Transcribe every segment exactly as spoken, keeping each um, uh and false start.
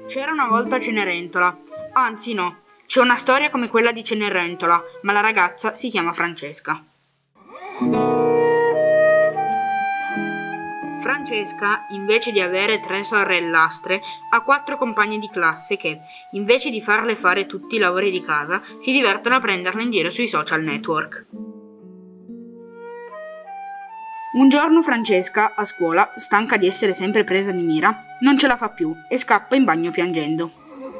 C'era una volta Cenerentola. Anzi no, c'è una storia come quella di Cenerentola, ma la ragazza si chiama Francesca. Francesca, invece di avere tre sorellastre, ha quattro compagne di classe che, invece di farle fare tutti i lavori di casa, si divertono a prenderla in giro sui social network. Un giorno Francesca, a scuola, stanca di essere sempre presa di mira, non ce la fa più e scappa in bagno piangendo.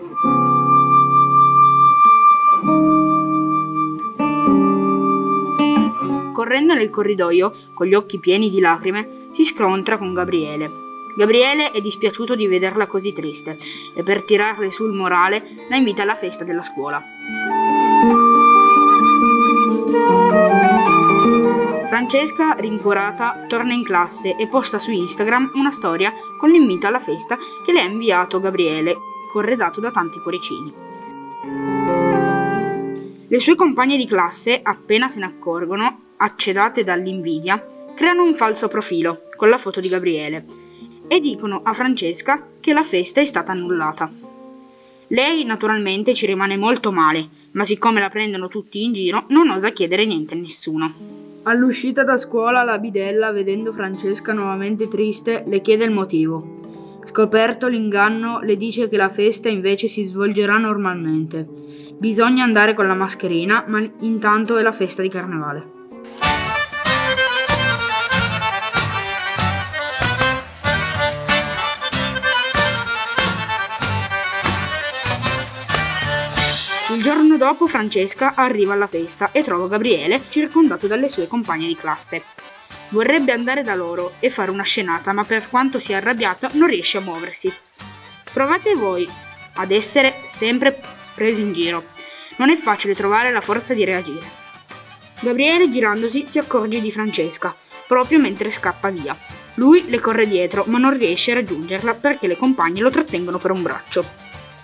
Correndo nel corridoio, con gli occhi pieni di lacrime, si scontra con Gabriele. Gabriele è dispiaciuto di vederla così triste e per tirarle sul morale la invita alla festa della scuola. Francesca, rincuorata, torna in classe e posta su Instagram una storia con l'invito alla festa che le ha inviato Gabriele, corredato da tanti cuoricini. Le sue compagne di classe, appena se ne accorgono, accedate dall'invidia, creano un falso profilo con la foto di Gabriele e dicono a Francesca che la festa è stata annullata. Lei naturalmente ci rimane molto male, ma siccome la prendono tutti in giro non osa chiedere niente a nessuno. All'uscita da scuola la bidella, vedendo Francesca nuovamente triste, le chiede il motivo. Scoperto l'inganno, le dice che la festa invece si svolgerà normalmente. Bisogna andare con la mascherina, ma intanto è la festa di carnevale. Il giorno dopo Francesca arriva alla festa e trova Gabriele circondato dalle sue compagne di classe. Vorrebbe andare da loro e fare una scenata, ma per quanto sia arrabbiato non riesce a muoversi. Provate voi ad essere sempre presi in giro. Non è facile trovare la forza di reagire. Gabriele, girandosi, si accorge di Francesca, proprio mentre scappa via. Lui le corre dietro, ma non riesce a raggiungerla perché le compagne lo trattengono per un braccio.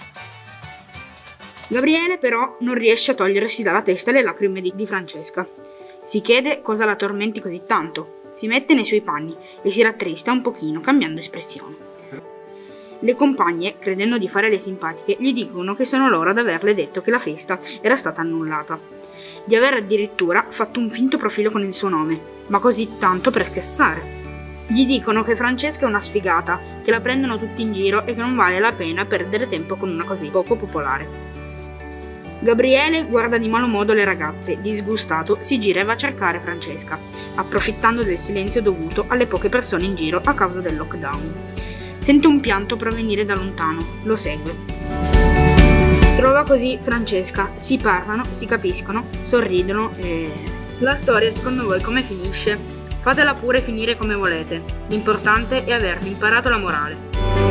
Gabriele però non riesce a togliersi dalla testa le lacrime di, di Francesca. Si chiede cosa la tormenti così tanto, si mette nei suoi panni e si rattrista un pochino cambiando espressione. Le compagne, credendo di fare le simpatiche, gli dicono che sono loro ad averle detto che la festa era stata annullata, di aver addirittura fatto un finto profilo con il suo nome, ma così tanto per scherzare. Gli dicono che Francesca è una sfigata, che la prendono tutti in giro e che non vale la pena perdere tempo con una così poco popolare. Gabriele guarda di malo modo le ragazze, disgustato si gira e va a cercare Francesca, approfittando del silenzio dovuto alle poche persone in giro a causa del lockdown. Sente un pianto provenire da lontano, lo segue. Trova così Francesca, si parlano, si capiscono, sorridono e... La storia secondo voi come finisce? Fatela pure finire come volete, l'importante è aver imparato la morale.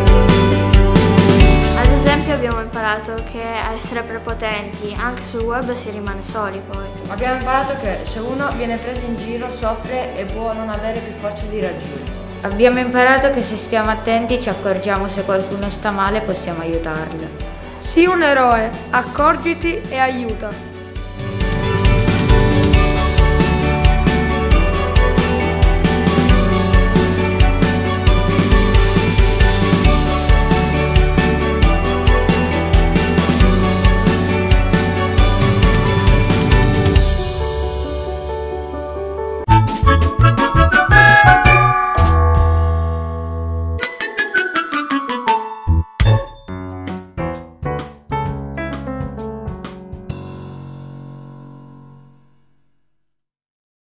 Ad esempio abbiamo imparato che a essere prepotenti anche sul web si rimane soli poi. Abbiamo imparato che se uno viene preso in giro soffre e può non avere più forza di reagire. Abbiamo imparato che se stiamo attenti ci accorgiamo se qualcuno sta male e possiamo aiutarlo. Sii un eroe, accorgiti e aiuta.